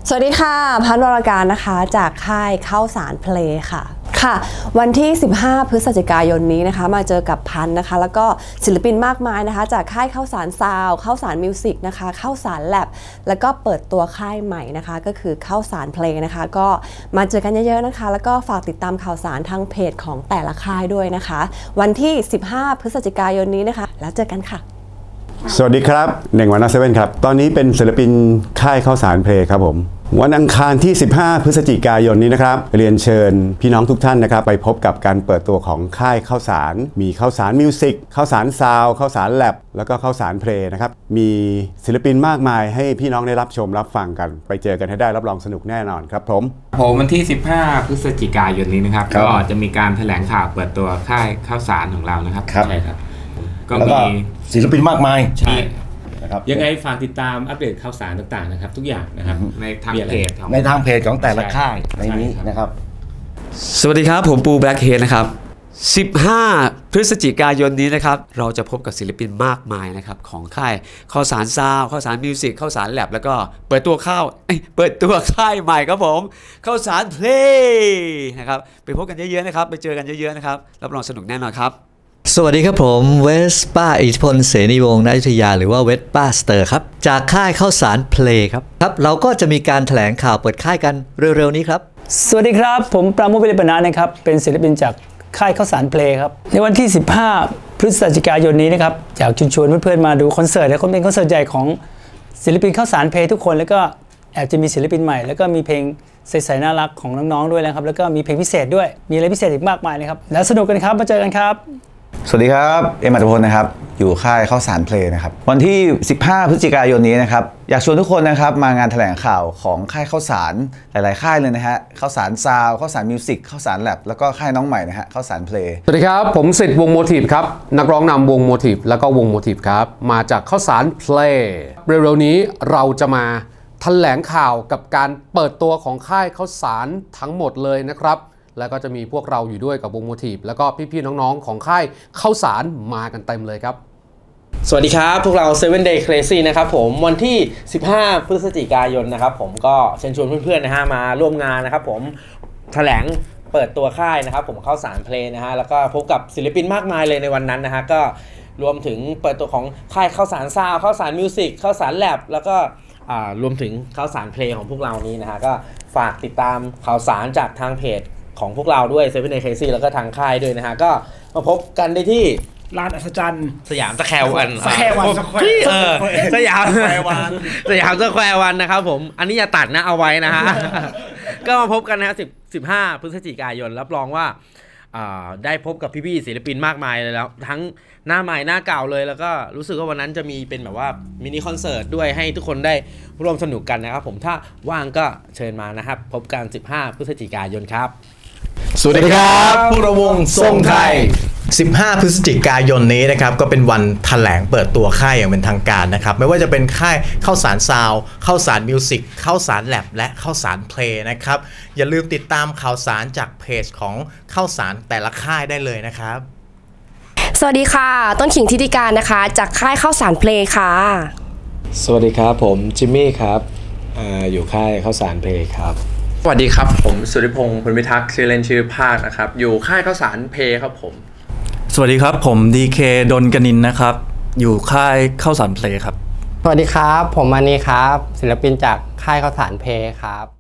สวัสดีค่ะพันวรการนะคะจากค่ายข้าวสารเพลย์ค่ะวันที่15พฤศจิกายนนี้นะคะมาเจอกับพันนะคะแล้วก็ศิลปินมากมายนะคะจากค่ายข้าวสารซาวข้าวสารมิวสิกนะคะข้าวสารแลบแล้วก็เปิดตัวค่ายใหม่นะคะก็คือข้าวสารเพลย์นะคะก็มาเจอกันเยอะๆนะคะแล้วก็ฝากติดตามข่าวสารทางเพจของแต่ละค่ายด้วยนะคะวันที่15พฤศจิกายนนี้นะคะแล้วเจอกันค่ะสวัสดีครับเน่งวันนาเซเว่นครับตอนนี้เป็นศิลปินค่ายข้าวสารเพลย์ครับผมวันอังคารที่15พฤศจิกายนนี้นะครับเรียนเชิญพี่น้องทุกท่านนะครับไปพบกับการเปิดตัวของค่ายข้าวสารมีข้าวสารมิวสิกข้าวสารซาวข้าวสารแลบแล้วก็ข้าวสารเพลย์นะครับมีศิลปินมากมายให้พี่น้องได้รับชมรับฟังกันไปเจอกันให้ได้รับรองสนุกแน่นอนครับผมวันที่15พฤศจิกายนนี้นะครับก็จะมีการแถลงข่าวเปิดตัวค่ายข้าวสารของเรานะครับใช่ครับก็มีศิลปินมากมายใช่ยังไงฝากติดตามอัปเดตข่าวสารต่างๆนะครับทุกอย่างนะครับในทางเพจของแต่ละค่ายในนี้นะครับสวัสดีครับผมปูแบล็คเฮดนะครับ15พฤศจิกายนนี้นะครับเราจะพบกับศิลปินมากมายนะครับของค่ายข้าวสารซาวข้าวสารมิวสิกข้าวสารแลบแล้วก็เปิดตัวค่ายใหม่ครับผมข้าวสารเพลย์นะครับไปพบกันเยอะๆนะครับไปเจอกันเยอะๆนะครับรับรองสนุกแน่นอนครับสวัสดีครับผมเวสป้าอิทธิพลเสนีวงศ์ณอยุธยาหรือว่าเวสป้าสเตอร์ครับจากค่ายข้าวสารเพลย์ครับเราก็จะมีการแถลงข่าวเปิดค่ายกันเร็วๆนี้ครับสวัสดีครับผมปราโมท วิริปนานะครับเป็นศิลปินจากค่ายข้าวสารเพลย์ครับในวันที่15พฤศจิกายนนี้นะครับอยากชวนเพื่อนๆมาดูคอนเสิร์ตและเป็นคอนเสิร์ตใหญ่ของศิลปินข้าวสารเพลย์ทุกคนแล้วก็แอบจะมีศิลปินใหม่แล้วก็มีเพลงใสๆน่ารักของน้องๆด้วยนะครับแล้วก็มีเพลงพิเศษด้วยมีอะไรพิเศษอีกมากมายนะครับแล้วสนุกกันครับมาเจอกันครับสวัสดีครับเอ็มอัตพลนะครับอยู่ค่ายข้าวสารเพลย์นะครับวันที่15พฤศจิกายนนี้นะครับอยากชวนทุกคนนะครับมางานแถลงข่าวของค่ายข้าวสารหลายๆค่ายเลยนะฮะข้าวสารซาวข้าวสารมิวสิกข้าวสารแลบแล้วก็ค่ายน้องใหม่นะฮะข้าวสารเพลย์สวัสดีครับผมสิทธิ์วงโมทีฟครับนักร้องนำวงโมทีฟแล้วก็วงโมทีฟครับมาจากข้าวสารเพลย์เร็วๆนี้เราจะมาแถลงข่าวกับการเปิดตัวของค่ายข้าวสารทั้งหมดเลยนะครับแล้วก็จะมีพวกเราอยู่ด้วยกับวงโมทีฟแล้วก็พี่ๆน้องๆของค่ายข้าวสารมากันเต็มเลยครับสวัสดีครับพวกเรา Seven Day Crazy นะครับผมวันที่15พฤศจิกายนนะครับผมก็เชิญชวนเพื่อนๆนะฮะมาร่วมงานนะครับผมแถลงเปิดตัวค่ายนะครับผมข้าวสารเพลย์นะฮะแล้วก็พบกับศิลปินมากมายเลยในวันนั้นนะฮะก็รวมถึงเปิดตัวของค่ายข้าวสารซาวข้าวสารมิวสิกข้าวสารแลบแล้วก็รวมถึงข้าวสารเพลย์ของพวกเรานี้นะฮะก็ฝากติดตามข่าวสารจากทางเพจของพวกเราด้วย Seven Day Crazy แล้วก็ทางค่ายด้วยนะฮะก็มาพบกันได้ที่ลานอัศจรรย์สยามสแควร์วันสยามสแควร์วันนะครับผมอันนี้อย่าตัดนะเอาไว้นะฮะก็มาพบกันนะ15พฤศจิกายนรับรองว่าได้พบกับพี่ๆศิลปินมากมายเลยแล้วทั้งหน้าใหม่หน้าเก่าเลยแล้วก็รู้สึกว่าวันนั้นจะมีเป็นแบบว่ามินิคอนเสิร์ตด้วยให้ทุกคนได้ร่วมสนุกกันนะครับผมถ้าว่างก็เชิญมานะครับพบกัน15พฤศจิกายนครับสวัสดีครับพวกเราวงทรงไทย15พฤศจิกายนนี้นะครับก็เป็นวันแถลงเปิดตัวค่ายอย่างเป็นทางการนะครับไม่ว่าจะเป็นค่ายข้าวสารซาวข้าวสารมิวสิกข้าวสารแลบและข้าวสารเพลย์นะครับอย่าลืมติดตามข่าวสารจากเพจของข้าวสารแต่ละค่ายได้เลยนะครับสวัสดีค่ะต้นขิงธิติการนะคะจากค่ายข้าวสารเพลย์ค่ะสวัสดีครับผมจิมมี่ครับอยู่ค่ายข้าวสารเพลย์ครับสวัสดีครับผมสุริพงศ์ พลพิทักษ์ชื่อเล่นชื่อภาคนะครับอยู่ค่ายข้าวสารเพลย์ครับผมสวัสดีครับผมดีเคดนกนินนะครับอยู่ค่ายข้าวสารเพลย์ครับสวัสดีครับผมมานีครับศิลปินจากค่ายข้าวสารเพลย์ครับ